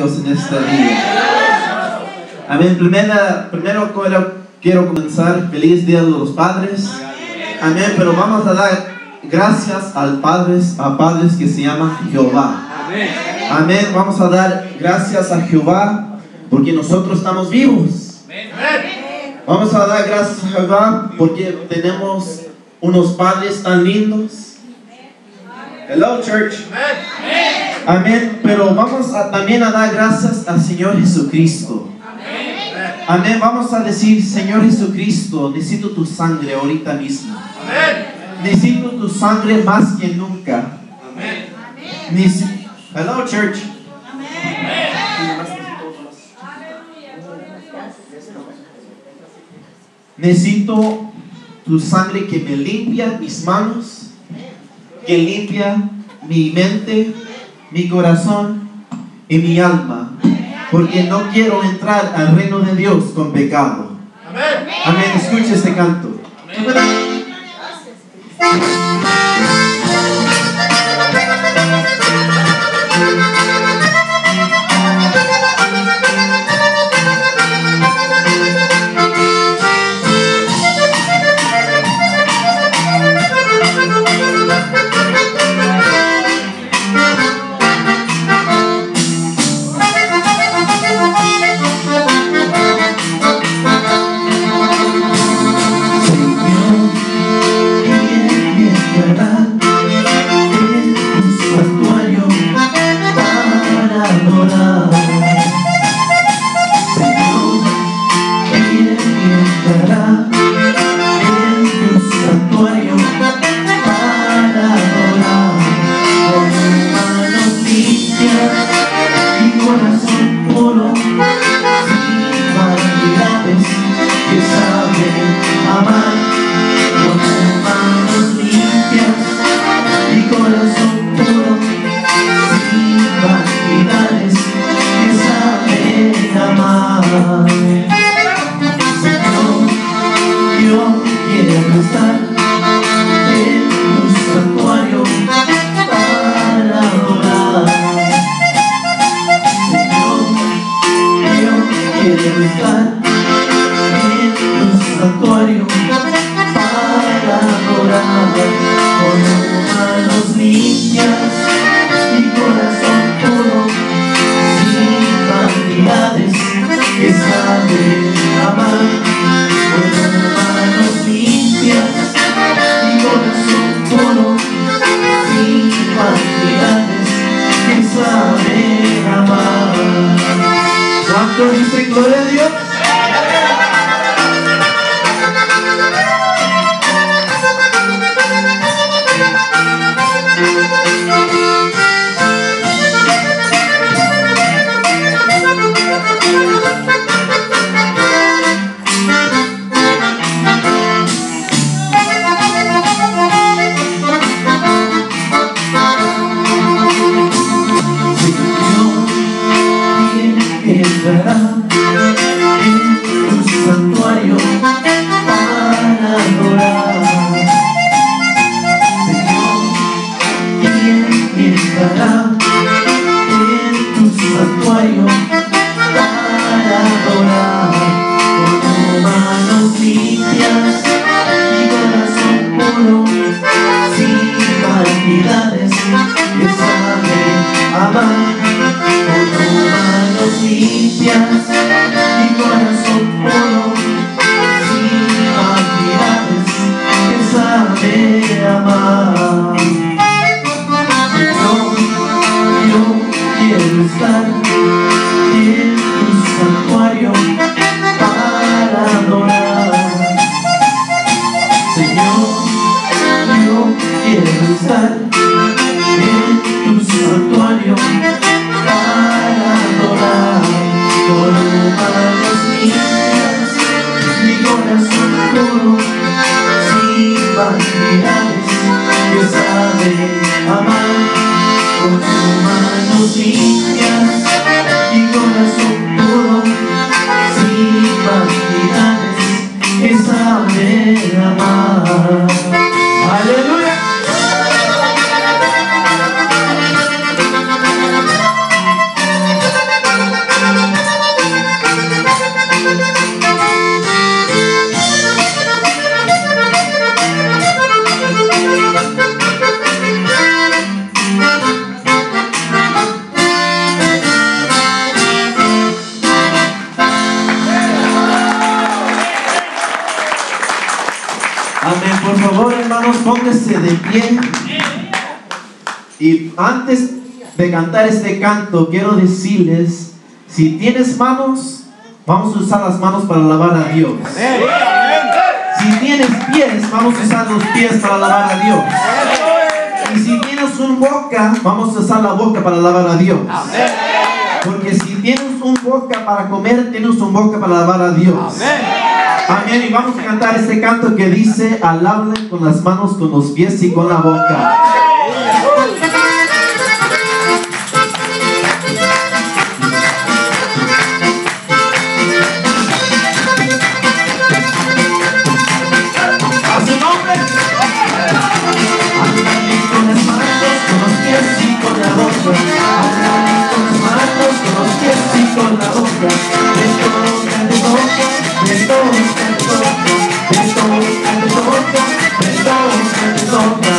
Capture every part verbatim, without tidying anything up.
Dios en este día. Amén. Primera, primero quiero, quiero comenzar. Feliz Día de los Padres. Amén. Pero vamos a dar gracias al Padres, a Padres que se llama Jehová. Amén. Vamos a dar gracias a Jehová porque nosotros estamos vivos. Vamos a dar gracias a Jehová porque tenemos unos padres tan lindos. Hello, church. Amén. Pero vamos a, también a dar gracias al Señor Jesucristo. Amén. Vamos a decir: Señor Jesucristo, necesito tu sangre ahorita mismo. Necesito tu sangre más que nunca. Neces Hello, church. Necesito tu sangre que me limpia mis manos, que limpia mi mente, mi corazón y mi alma, porque no quiero entrar al reino de Dios con pecado. Amén. Escucha este canto. Aleluya. Por favor, hermanos, pónganse de pie. Y antes de cantar este canto, quiero decirles, si tienes manos, vamos a usar las manos para alabar a Dios. Si tienes pies, vamos a usar los pies para alabar a Dios. Y si tienes una boca, vamos a usar la boca para alabar a Dios. Porque si tienes una boca para comer, tienes una boca para alabar a Dios. Amén. Y vamos a cantar este canto que dice: alable con las manos, con los pies y con la boca. A su nombre. Alable con las manos, con los pies y con la boca. Alable con las manos, con los pies y con la boca. De toca, de toca, de toca, de toca, de toca, de toca, de toca.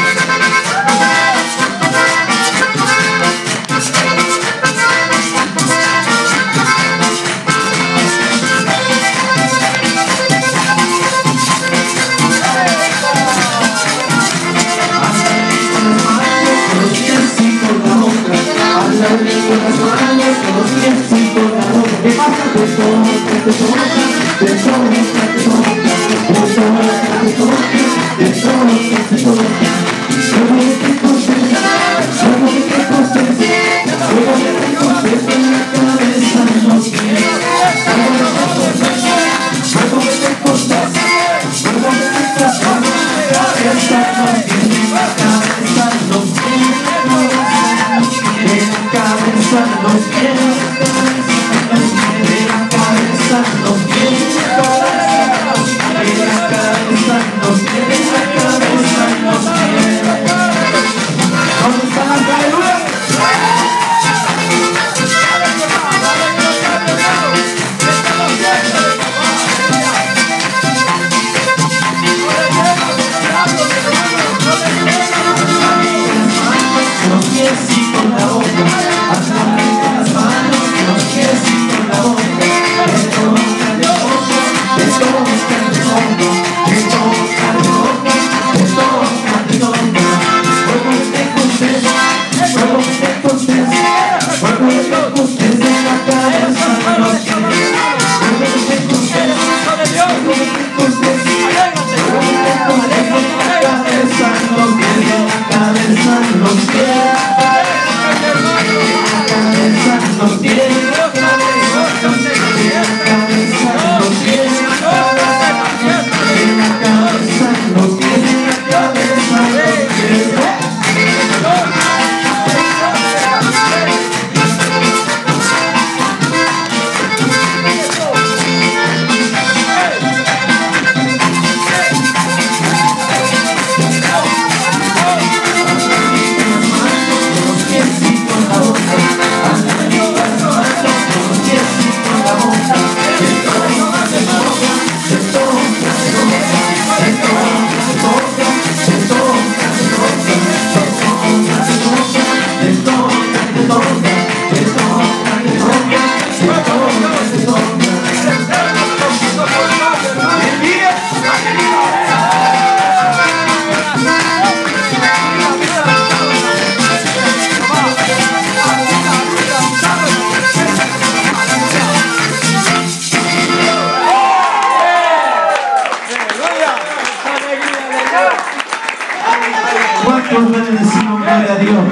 ¿Cuántos pueden decir un gloria a Dios?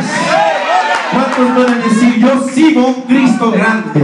¿Cuántos pueden decir yo sigo un Cristo grande?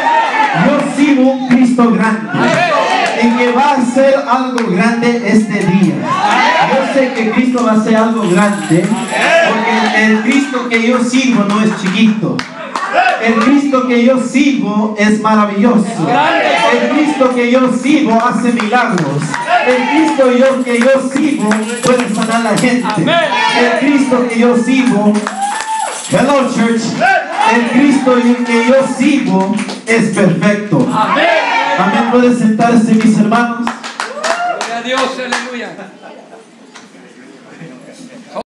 Yo sigo un Cristo grande. Y que va a hacer algo grande este día. Yo sé que Cristo va a hacer algo grande. Porque el Cristo que yo sirvo no es chiquito. El Cristo que yo sirvo es maravilloso. El Cristo que yo sirvo hace milagros. El Cristo yo, que yo sirvo puede sanar a la gente. El Cristo que yo sirvo, hello church, el Cristo que yo sirvo es perfecto. Amén. Pueden sentarse mis hermanos. Gloria a Dios, aleluya.